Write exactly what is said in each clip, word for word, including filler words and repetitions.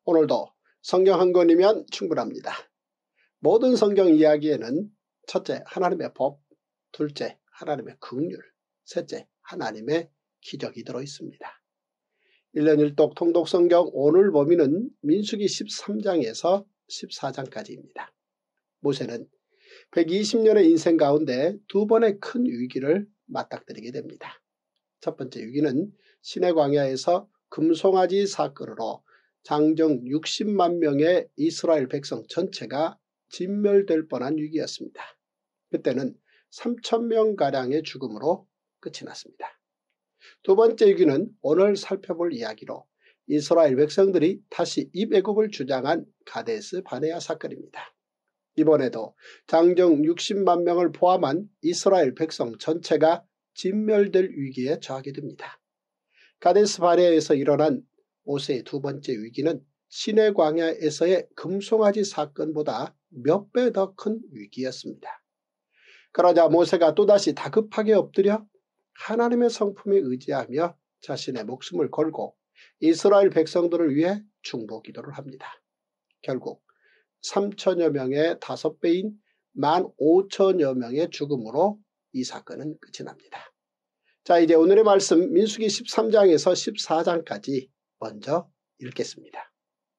오늘도 성경 한 권이면 충분합니다. 모든 성경 이야기에는 첫째 하나님의 법, 둘째 하나님의 긍휼, 셋째 하나님의 기적이 들어있습니다. 일 년 일 독 통독 성경 오늘 범위는 민수기 십삼 장에서 십사 장까지입니다. 모세는 백이십 년의 인생 가운데 두 번의 큰 위기를 맞닥뜨리게 됩니다. 첫 번째 위기는 시내 광야에서 금송아지 사건으로 장정 육십만 명의 이스라엘 백성 전체가 진멸될 뻔한 위기였습니다. 그때는 삼천 명가량의 죽음으로 끝이 났습니다. 두 번째 위기는 오늘 살펴볼 이야기로 이스라엘 백성들이 다시 입애굽을 주장한 가데스 바네아 사건입니다. 이번에도 장정 육십만 명을 포함한 이스라엘 백성 전체가 진멸될 위기에 처하게 됩니다. 가데스 바네아에서 일어난 모세의 두 번째 위기는 시내 광야에서의 금송아지 사건보다 몇 배 더 큰 위기였습니다. 그러자 모세가 또다시 다급하게 엎드려 하나님의 성품에 의지하며 자신의 목숨을 걸고 이스라엘 백성들을 위해 중보 기도를 합니다. 결국 삼천여 명의 다섯 배인 만 오천여 명의 죽음으로 이 사건은 끝이 납니다. 자, 이제 오늘의 말씀 민수기 십삼 장에서 십사 장까지 먼저 읽겠습니다.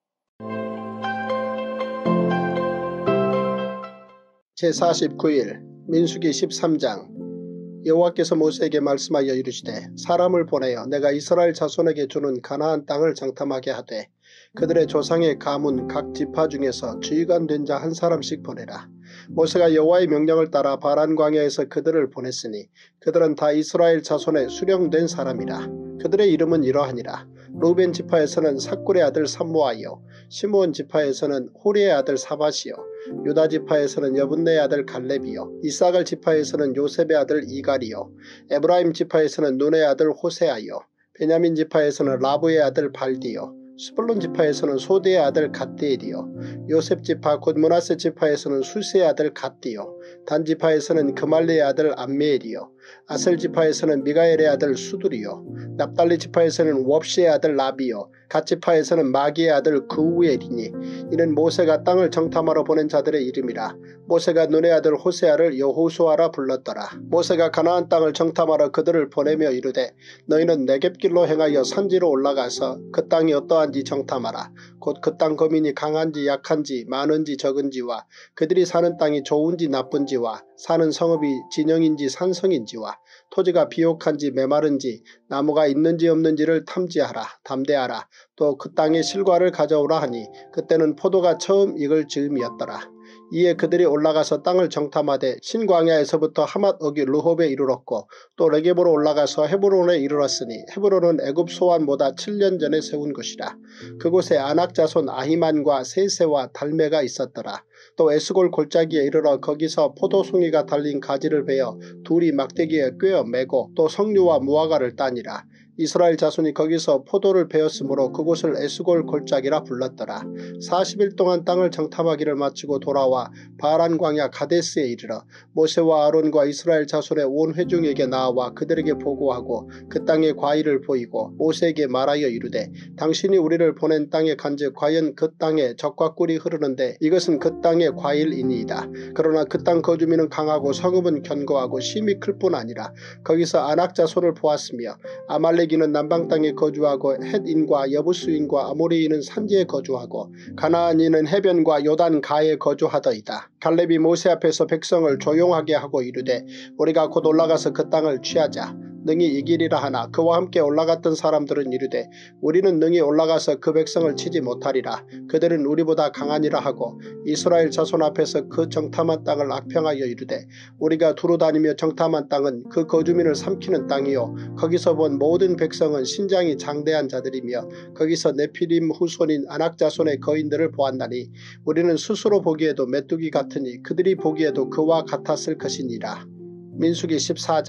제사십구 일 민수기 십삼 장. 여호와께서 모세에게 말씀하여 이르시되 사람을 보내어 내가 이스라엘 자손에게 주는 가나안 땅을 정탐하게 하되 그들의 조상의 가문 각 지파 중에서 지휘관 된 자 한 사람씩 보내라. 모세가 여호와의 명령을 따라 바란 광야에서 그들을 보냈으니 그들은 다 이스라엘 자손의 수령된 사람이라. 그들의 이름은 이러하니라. 루벤 지파에서는 삭굴의 아들 삼모아요, 시므온 지파에서는 호리의 아들 사밧이요, 유다 지파에서는 여분네의 아들 갈렙이요, 이사갈 지파에서는 요셉의 아들 이갈이요, 에브라임 지파에서는 눈의 아들 호세아요, 베냐민 지파에서는 라브의 아들 발디요, 스불론 지파에서는 소대의 아들 갓디엘이요, 요셉 지파 곧 므낫세 지파에서는 수세의 아들 갓디요, 단 지파에서는 그말리의 아들 암메엘이요, 아셀 지파에서는 미가엘의 아들 수두리요, 납달리 지파에서는 웁시의 아들 라비요, 갓 지파에서는 마기의 아들 그우엘이니 이는 모세가 땅을 정탐하러 보낸 자들의 이름이라. 모세가 눈의 아들 호세아를 여호수아라 불렀더라. 모세가 가나안 땅을 정탐하러 그들을 보내며 이르되 너희는 네겝길로 행하여 산지로 올라가서 그 땅이 어떠한지 정탐하라. 곧 그 땅 거민이 강한지 약한지 많은지 적은지와 그들이 사는 땅이 좋은지 나쁜지와 사는 성읍이 진영인지 산성인지와 토지가 비옥한지 메마른지 나무가 있는지 없는지를 탐지하라. 담대하라. 또 그 땅의 실과를 가져오라 하니 그때는 포도가 처음 익을 즈음이었더라. 이에 그들이 올라가서 땅을 정탐하되 신광야에서부터 하맛 어기 르홉에 이르렀고 또 레겝으로 올라가서 헤브론에 이르렀으니 헤브론은 애굽 소환보다 칠 년 전에 세운 것이라. 그곳에 아낙 자손 아히만과 세세와 달메가 있었더라. 또 에스골 골짜기에 이르러 거기서 포도송이가 달린 가지를 베어 둘이 막대기에 꿰어 매고 또 석류와 무화과를 따니라. 이스라엘 자손이 거기서 포도를 베었으므로 그곳을 에스골 골짜기라 불렀더라. 사십 일 동안 땅을 정탐하기를 마치고 돌아와 바란 광야 가데스에 이르러 모세와 아론과 이스라엘 자손의 온 회중에게 나와 그들에게 보고하고 그 땅의 과일을 보이고 모세에게 말하여 이르되 당신이 우리를 보낸 땅에 간즉 과연 그 땅에 젖과 꿀이 흐르는데 이것은 그 땅의 과일이니이다. 그러나 그 땅 거주민은 강하고 성읍은 견고하고 심이 클 뿐 아니라 거기서 아낙 자손을 보았으며 아말렉 이는 남방 땅에 거주하고 헷인과 여부스인과 아모리인은 산지에 거주하고 가나안인은 해변과 요단 가에 거주하더이다. 갈렙이 모세 앞에서 백성을 조용하게 하고 이르되 우리가 곧 올라가서 그 땅을 취하자. 능히 이기리라 하나 그와 함께 올라갔던 사람들은 이르되 우리는 능히 올라가서 그 백성을 치지 못하리라. 그들은 우리보다 강하니라 하고 이스라엘 자손 앞에서 그 정탐한 땅을 악평하여 이르되 우리가 두루 다니며 정탐한 땅은 그 거주민을 삼키는 땅이요 거기서 본 모든 백성은 신장이 장대한 자들이며 거기서 네피림 후손인 아낙 자손의 거인들을 보았나니 우리는 스스로 보기에도 메뚜기 같으니 그들이 보기에도 그와 같았을 것이니라. 민수기 십사 장.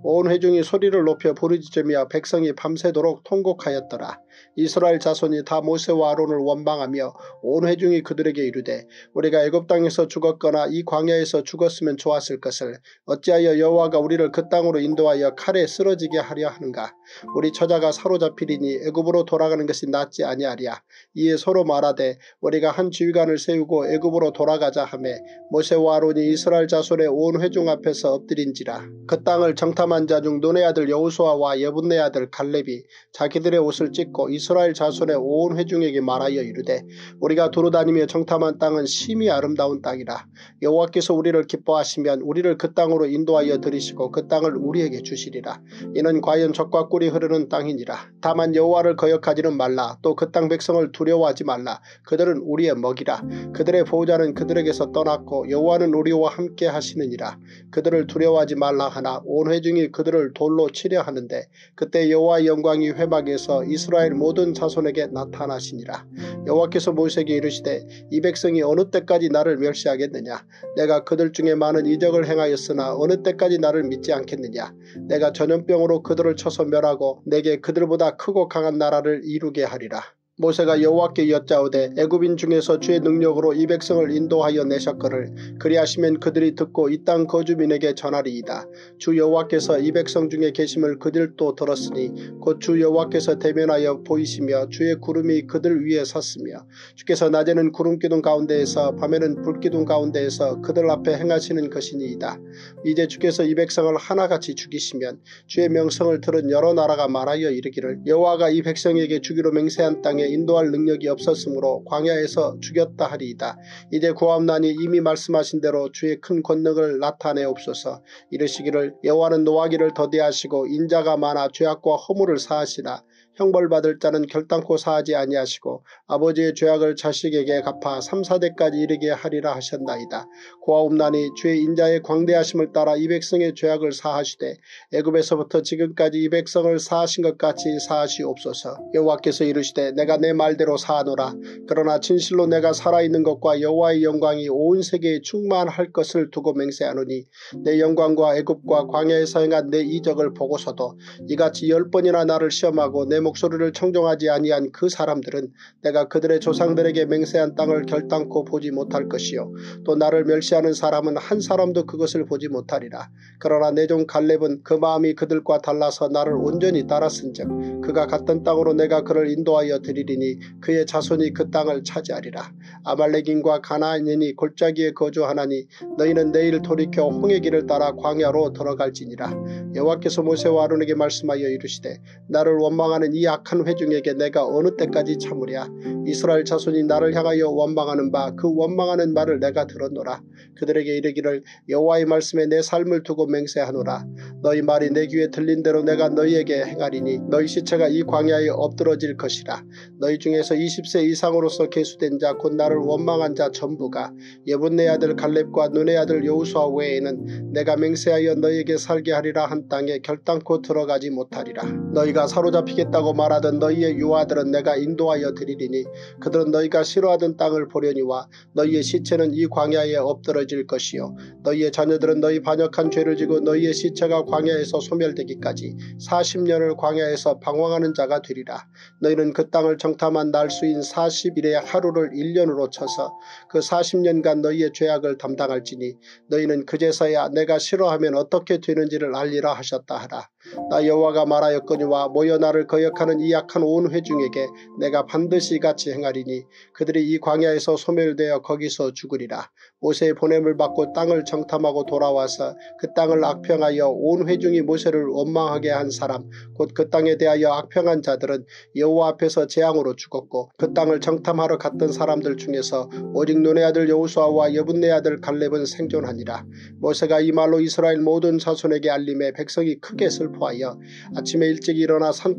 온 회중이 소리를 높여 부르짖으며 백성이 밤새도록 통곡하였더라. 이스라엘 자손이 다 모세와 아론을 원망하며 온 회중이 그들에게 이르되 우리가 애굽 땅에서 죽었거나 이 광야에서 죽었으면 좋았을 것을 어찌하여 여호와가 우리를 그 땅으로 인도하여 칼에 쓰러지게 하려 하는가. 우리 처자가 사로잡히리니 애굽으로 돌아가는 것이 낫지 아니하랴. 이에 서로 말하되 우리가 한 지휘관을 세우고 애굽으로 돌아가자 하매 모세와 아론이 이스라엘 자손의 온 회중 앞에서 엎드린지라. 그 땅을 정탐한 자 중 눈의 아들 여호수아와 예분네 아들 갈렙이 자기들의 옷을 찢고 이스라엘 자손의 온 회중에게 말하여 이르되 우리가 두루다니며 정탐한 땅은 심히 아름다운 땅이라. 여호와께서 우리를 기뻐하시면 우리를 그 땅으로 인도하여 들이시고 그 땅을 우리에게 주시리라. 이는 과연 젖과 꿀이 흐르는 땅이니라. 다만 여호와를 거역하지는 말라. 또 그 땅 백성을 두려워하지 말라. 그들은 우리의 먹이라. 그들의 보호자는 그들에게서 떠났고 여호와는 우리와 함께 하시느니라. 그들을 두려워하지 말라 하나 온 회중이 그들을 돌로 치려 하는데 그때 여호와의 영광이 회막에서 이스라엘 모든 자손에게 나타나시니라. 여호와께서 모세에게 이르시되 이 백성이 어느 때까지 나를 멸시하겠느냐. 내가 그들 중에 많은 이적을 행하였으나 어느 때까지 나를 믿지 않겠느냐. 내가 전염병으로 그들을 쳐서 멸하고 내게 그들보다 크고 강한 나라를 이루게 하리라. 모세가 여호와께 여짜오되 애굽인 중에서 주의 능력으로 이 백성을 인도하여 내셨거늘 그리하시면 그들이 듣고 이 땅 거주민에게 전하리이다. 주 여호와께서 이 백성 중에 계심을 그들도 들었으니 곧 주 여호와께서 대면하여 보이시며 주의 구름이 그들 위에 섰으며 주께서 낮에는 구름기둥 가운데에서 밤에는 불기둥 가운데에서 그들 앞에 행하시는 것이니이다. 이제 주께서 이 백성을 하나같이 죽이시면 주의 명성을 들은 여러 나라가 말하여 이르기를 여호와가 이 백성에게 주기로 맹세한 땅에 인도할 능력이 없었으므로 광야에서 죽였다 하리이다. 이제 구하옵나니 이미 말씀하신 대로 주의 큰 권능을 나타내옵소서. 이르시기를 여호와는 노하기를 더디하시고 인자가 많아 죄악과 허물을 사하시나 형벌받을 자는 결단코 사하지 아니하시고 아버지의 죄악을 자식에게 갚아 삼, 사대까지 이르게 하리라 하셨나이다. 고하옵나니 주의 인자의 광대하심을 따라 이 백성의 죄악을 사하시되 애굽에서부터 지금까지 이 백성을 사하신 것 같이 사하시옵소서. 여호와께서 이르시되 내가 내 말대로 사하노라. 그러나 진실로 내가 살아있는 것과 여호와의 영광이 온 세계에 충만할 것을 두고 맹세하노니 내 영광과 애굽과 광야에서 행한 내 이적을 보고서도 이같이 열 번이나 나를 시험하고 내 목소리를 청종하지 아니한 그 사람들은 내가 그들의 조상들에게 맹세한 땅을 결단코 보지 못할 것이요 또 나를 멸시하는 사람은 한 사람도 그것을 보지 못하리라. 그러나 내 종 갈렙은 그 마음이 그들과 달라서 나를 온전히 따랐은즉 그가 갔던 땅으로 내가 그를 인도하여 드리리니 그의 자손이 그 땅을 차지하리라. 아말렉인과 가나안인이 골짜기에 거주하나니 너희는 내일 돌이켜 홍해 길을 따라 광야로 들어갈지니라. 여호와께서 모세와 아론에게 말씀하여 이르시되 나를 원망하는 이 악한 회중에게 내가 어느 때까지 참으랴. 이스라엘 자손이 나를 향하여 원망하는 바 그 원망하는 말을 내가 들었노라. 그들에게 이르기를 여호와의 말씀에 내 삶을 두고 맹세하노라. 너희 말이 내 귀에 들린 대로 내가 너희에게 행하리니 너희 시체가 이 광야에 엎드러질 것이라. 너희 중에서 이십 세 이상으로서 계수된 자 곧 나를 원망한 자 전부가 예분네 아들 갈렙과 눈의 아들 여호수아 외에는 내가 맹세하여 너희에게 살게 하리라 한 땅에 결단코 들어가지 못하리라. 너희가 사로잡히겠다고 말하던 너희의 유아들은 내가 인도하여 드리리니 그들은 너희가 싫어하던 땅을 보려니와 너희의 시체는 이 광야에 엎드러질 것이요 너희의 자녀들은 너희 반역한 죄를 지고 너희의 시체가 광야에서 소멸되기까지 사십 년을 광야에서 방황하는 자가 되리라. 너희는 그 땅을 정탐한 날수인 사십 일의 하루를 일 년으로 쳐서 그 사십 년간 너희의 죄악을 담당할지니 너희는 그제서야 내가 싫어하면 어떻게 되는지를 알리라 하셨다 하라. 나 여호와가 말하였거니와 모여 나를 거역하는 이 악한 온 회중에게 내가 반드시 같이 행하리니 그들이 이 광야에서 소멸되어 거기서 죽으리라. 모세의 보냄을 받고 땅을 정탐하고 돌아와서 그 땅을 악평하여 온 회중이 모세를 원망하게 한 사람 곧 그 땅에 대하여 악평한 자들은 여호와 앞에서 재앙으로 죽었고 그 땅을 정탐하러 갔던 사람들 중에서 오직 눈의 아들 여호수아와 예분네 아들 갈렙은 생존하니라. 모세가 이 말로 이스라엘 모든 자손에게 알림해 백성이 크게 슬퍼하여 아침에 일찍 일어나 산꼭대기로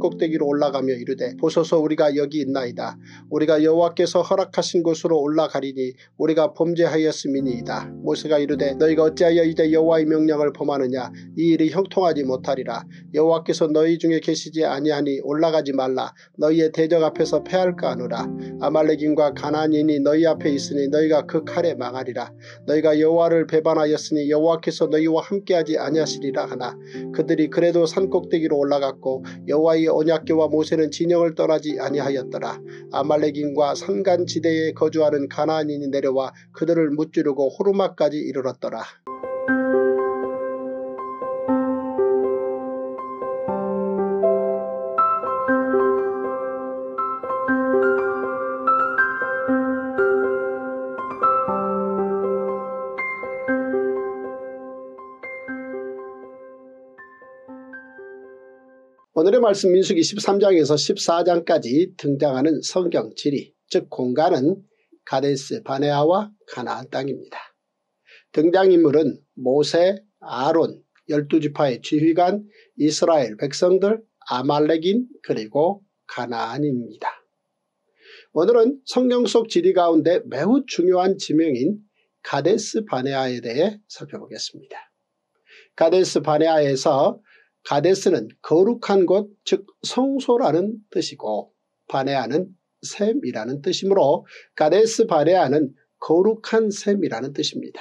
위로 올라가며 이르되 보소서 우리가 여기 있나이다. 우리가 여호와께서 허락하신 곳으로 올라가리니 우리가 범죄하였음이니이다. 모세가 이르되 너희가 어찌하여 이제 여호와의 명령을 범하느냐. 이 일이 형통하지 못하리라. 여호와께서 너희 중에 계시지 아니하니 올라가지 말라. 너희의 대적 앞에서 패할까 하노라. 아말렉인과 가나안인이 너희 앞에 있으니 너희가 그 칼에 망하리라. 너희가 여호와를 배반하였으니 여호와께서 너희와 함께하지 아니하시리라 하나 그들이 그래도 산꼭대기로 올라갔고 여호와의 언약궤와 모세는 진영을 떠나지 아니하였더라. 아말렉인과 산간지대에 거주하는 가나안인이 내려와 그들을 무찌르고 호르마까지 이르렀더라. 오늘의 말씀 민수기 십삼 장에서 십사 장까지 등장하는 성경 지리, 즉 공간은 가데스 바네아와 가나안 땅입니다. 등장인물은 모세, 아론, 열두 지파의 지휘관, 이스라엘 백성들, 아말렉인 그리고 가나안입니다. 오늘은 성경 속 지리 가운데 매우 중요한 지명인 가데스 바네아에 대해 살펴보겠습니다. 가데스 바네아에서 가데스는 거룩한 곳, 즉 성소라는 뜻이고 바네아는 샘이라는 뜻이므로 가데스 바네아는 거룩한 샘이라는 뜻입니다.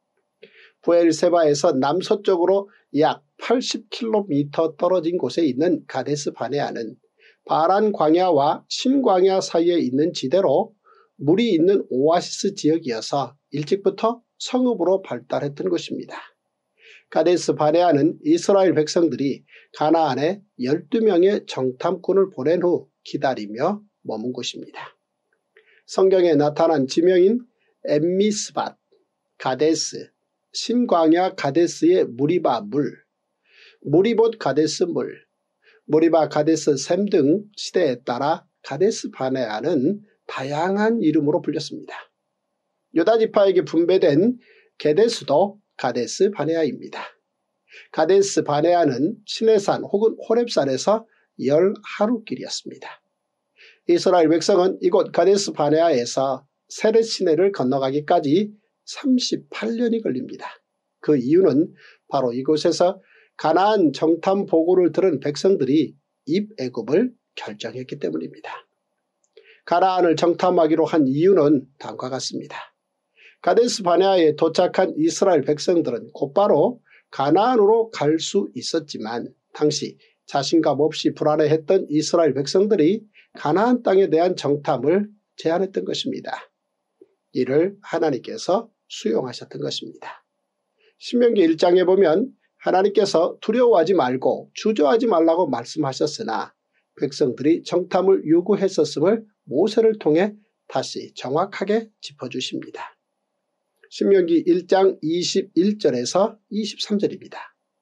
부엘세바에서 남서쪽으로 약 팔십 킬로미터 떨어진 곳에 있는 가데스 바네아는 바란 광야와 신광야 사이에 있는 지대로 물이 있는 오아시스 지역이어서 일찍부터 성읍으로 발달했던 곳입니다. 가데스 바네아는 이스라엘 백성들이 가나안에 열두 명의 정탐꾼을 보낸 후 기다리며 머문 곳입니다. 성경에 나타난 지명인 엠미스밭, 가데스, 신광야 가데스의 무리바 물, 무리봇 가데스 물, 무리바 가데스 샘 등 시대에 따라 가데스 바네아는 다양한 이름으로 불렸습니다. 유다 지파에게 분배된 게데스도 가데스 바네아입니다. 가데스 바네아는 시내산 혹은 호렙산에서 열 하루길이었습니다. 이스라엘 백성은 이곳 가데스 바네아에서 세렛 시내를 건너가기까지 삼십팔 년이 걸립니다. 그 이유는 바로 이곳에서 가나안 정탐 보고를 들은 백성들이 입애굽을 결정했기 때문입니다. 가나안을 정탐하기로 한 이유는 다음과 같습니다. 가데스 바네아에 도착한 이스라엘 백성들은 곧바로 가나안으로 갈 수 있었지만 당시 자신감 없이 불안해했던 이스라엘 백성들이 가나안 땅에 대한 정탐을 제안했던 것입니다. 이를 하나님께서 수용하셨던 것입니다. 신명기 일 장에 보면 하나님께서 두려워하지 말고 주저하지 말라고 말씀하셨으나 백성들이 정탐을 요구했었음을 모세를 통해 다시 정확하게 짚어주십니다. 신명기 일 장 이십일 절에서 이십삼 절입니다.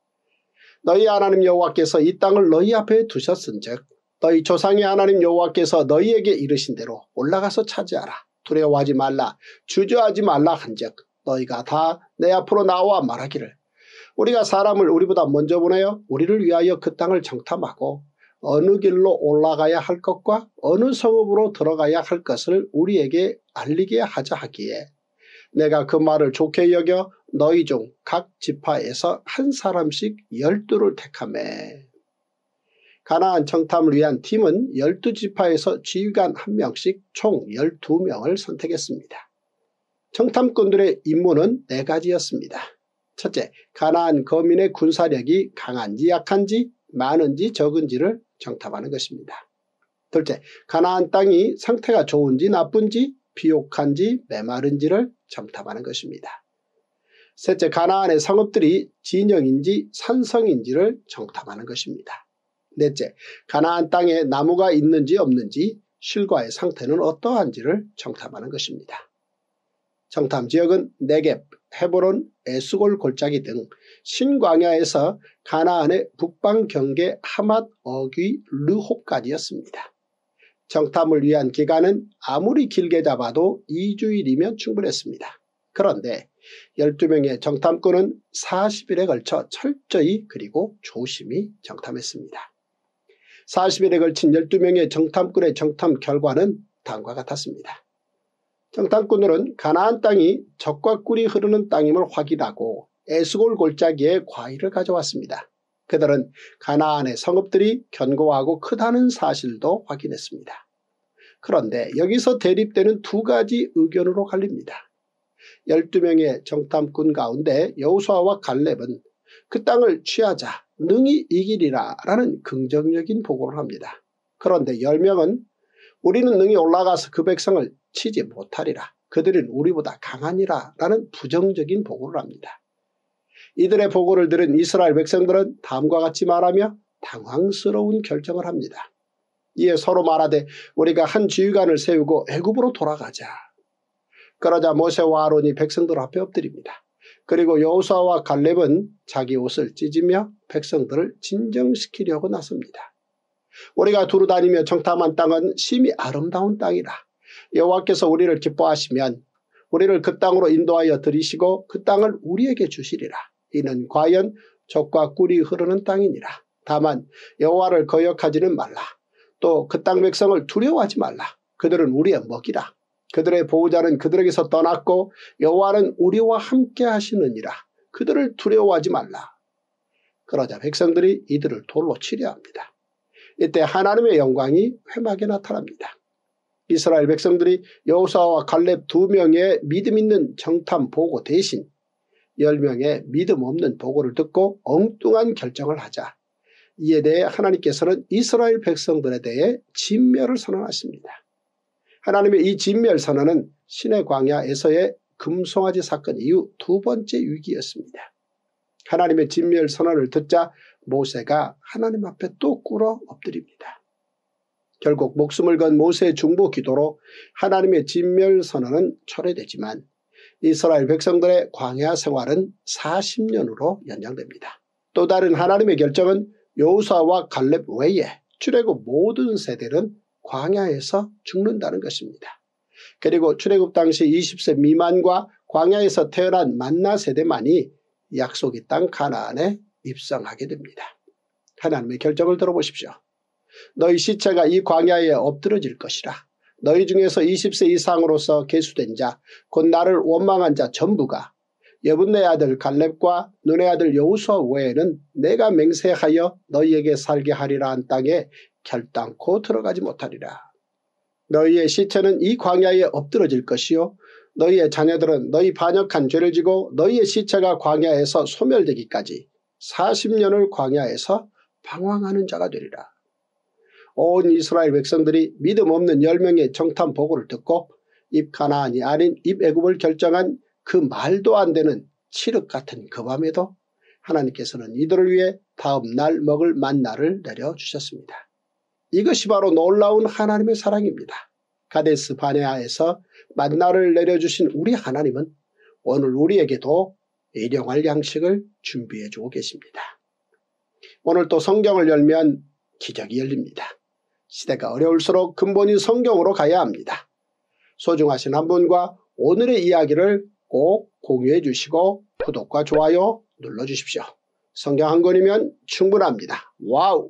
너희 하나님 여호와께서 이 땅을 너희 앞에 두셨은즉 너희 조상의 하나님 여호와께서 너희에게 이르신 대로 올라가서 차지하라. 두려워하지 말라. 주저하지 말라 한즉 너희가 다 내 앞으로 나와 말하기를 우리가 사람을 우리보다 먼저 보내어 우리를 위하여 그 땅을 정탐하고 어느 길로 올라가야 할 것과 어느 성읍으로 들어가야 할 것을 우리에게 알리게 하자 하기에 내가 그 말을 좋게 여겨 너희 중 각 지파에서 한 사람씩 열두를 택하매. 가나안 정탐을 위한 팀은 열두 지파에서 지휘관 한 명씩 총 열두 명을 선택했습니다. 정탐꾼들의 임무는 네 가지였습니다. 첫째, 가나안 거민의 군사력이 강한지 약한지 많은지 적은지를 정탐하는 것입니다. 둘째, 가나안 땅이 상태가 좋은지 나쁜지 비옥한지 메마른지를 정탐하는 것입니다. 셋째, 가나안의 성읍들이 진영인지 산성인지를 정탐하는 것입니다. 넷째, 가나안 땅에 나무가 있는지 없는지 실과의 상태는 어떠한지를 정탐하는 것입니다. 정탐 지역은 네겝, 헤브론, 에스골 골짜기 등 신광야에서 가나안의 북방 경계 하맛, 어귀, 르홉까지였습니다. 정탐을 위한 기간은 아무리 길게 잡아도 이 주일이면 충분했습니다. 그런데 열두 명의 정탐꾼은 사십 일에 걸쳐 철저히 그리고 조심히 정탐했습니다. 사십 일에 걸친 열두 명의 정탐꾼의 정탐 결과는 다음과 같았습니다. 정탐꾼들은 가나안 땅이 젖과 꿀이 흐르는 땅임을 확인하고 에스골 골짜기에 과일을 가져왔습니다. 그들은 가나안의 성읍들이 견고하고 크다는 사실도 확인했습니다. 그런데 여기서 대립되는 두 가지 의견으로 갈립니다. 열두 명의 정탐꾼 가운데 여호수아와 갈렙은 그 땅을 취하자 능히 이기리라 라는 긍정적인 보고를 합니다. 그런데 열 명은 우리는 능히 올라가서 그 백성을 치지 못하리라. 그들은 우리보다 강하니라 라는 부정적인 보고를 합니다. 이들의 보고를 들은 이스라엘 백성들은 다음과 같이 말하며 당황스러운 결정을 합니다. 이에 서로 말하되 우리가 한 지휘관을 세우고 애굽으로 돌아가자. 그러자 모세와 아론이 백성들 앞에 엎드립니다. 그리고 여호수아와 갈렙은 자기 옷을 찢으며 백성들을 진정시키려고 나섭니다. 우리가 두루 다니며 정탐한 땅은 심히 아름다운 땅이라. 여호와께서 우리를 기뻐하시면 우리를 그 땅으로 인도하여 들이시고 그 땅을 우리에게 주시리라. 이는 과연 젖과 꿀이 흐르는 땅이니라. 다만 여호와를 거역하지는 말라. 또 그 땅 백성을 두려워하지 말라. 그들은 우리의 먹이라. 그들의 보호자는 그들에게서 떠났고 여호와는 우리와 함께 하시느니라. 그들을 두려워하지 말라. 그러자 백성들이 이들을 돌로 치려 합니다. 이때 하나님의 영광이 회막에 나타납니다. 이스라엘 백성들이 여호수아와 갈렙 두 명의 믿음 있는 정탐 보고 대신 열 명의 믿음 없는 보고를 듣고 엉뚱한 결정을 하자 이에 대해 하나님께서는 이스라엘 백성들에 대해 진멸을 선언하십니다. 하나님의 이 진멸 선언은 시내 광야에서의 금송아지 사건 이후 두 번째 위기였습니다. 하나님의 진멸 선언을 듣자 모세가 하나님 앞에 또 꿇어 엎드립니다. 결국 목숨을 건 모세의 중보 기도로 하나님의 진멸 선언은 철회되지만 이스라엘 백성들의 광야 생활은 사십 년으로 연장됩니다. 또 다른 하나님의 결정은 여호수아와 갈렙 외에 출애굽 모든 세대는 광야에서 죽는다는 것입니다. 그리고 출애굽 당시 이십 세 미만과 광야에서 태어난 만나 세대만이 약속의 땅 가나안에 입성하게 됩니다. 하나님의 결정을 들어보십시오. 너희 시체가 이 광야에 엎드러질 것이라. 너희 중에서 이십 세 이상으로서 계수된 자 곧 나를 원망한 자 전부가 여분네 아들 갈렙과 눈의 아들 여호수아 외에는 내가 맹세하여 너희에게 살게 하리라 한 땅에 결단코 들어가지 못하리라. 너희의 시체는 이 광야에 엎드러질 것이요 너희의 자녀들은 너희 반역한 죄를 지고 너희의 시체가 광야에서 소멸되기까지 사십 년을 광야에서 방황하는 자가 되리라. 온 이스라엘 백성들이 믿음 없는 열 명의 정탐 보고를 듣고 입 가나안이 아닌 입 애굽을 결정한 그 말도 안 되는 칠흑 같은 그 밤에도 하나님께서는 이들을 위해 다음 날 먹을 만나를 내려주셨습니다. 이것이 바로 놀라운 하나님의 사랑입니다. 가데스 바네아에서 만나를 내려주신 우리 하나님은 오늘 우리에게도 일용할 양식을 준비해주고 계십니다. 오늘 또 성경을 열면 기적이 열립니다. 시대가 어려울수록 근본인 성경으로 가야 합니다. 소중하신 한 분과 오늘의 이야기를 꼭 공유해 주시고 구독과 좋아요 눌러주십시오. 성경 한 권이면 충분합니다. 와우!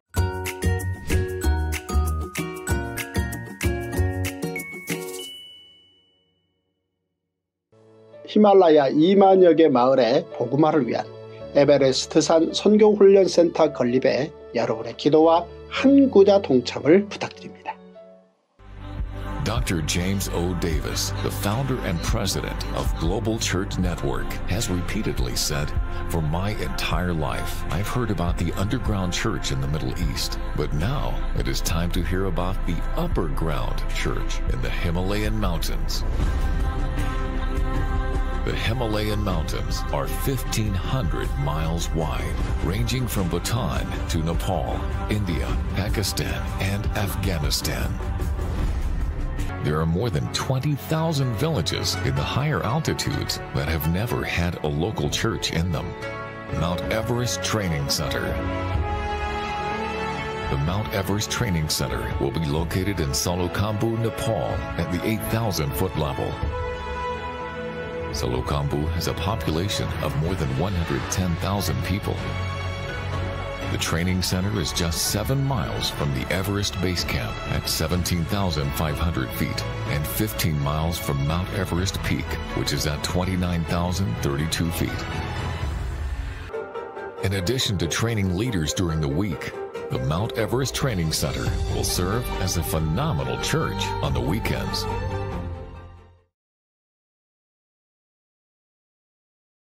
히말라야 이만여 개 마을의 복음화를 위한 에베레스트산 선교훈련센터 건립에 여러분의 기도와 한 구자 동참을 부탁드립니다. Doctor James O. Davis, the founder and president of Global Church Network, has repeatedly said, "For my entire life, I've heard about the underground church in the Middle East, but now it is time to hear about the upper ground church in the Himalayan mountains." The Himalayan mountains are fifteen hundred miles wide, ranging from Bhutan to Nepal, India, Pakistan, and Afghanistan. There are more than twenty thousand villages in the higher altitudes that have never had a local church in them. Mount Everest Training Center. The Mount Everest Training Center will be located in Solukhambhu, Nepal at the eight thousand foot level. Solukhambhu has a population of more than one hundred ten thousand people. The training center is just seven miles from the Everest Base Camp at seventeen thousand five hundred feet and fifteen miles from Mount Everest Peak, which is at twenty-nine thousand thirty-two feet. In addition to training leaders during the week, the Mount Everest Training Center will serve as a phenomenal church on the weekends.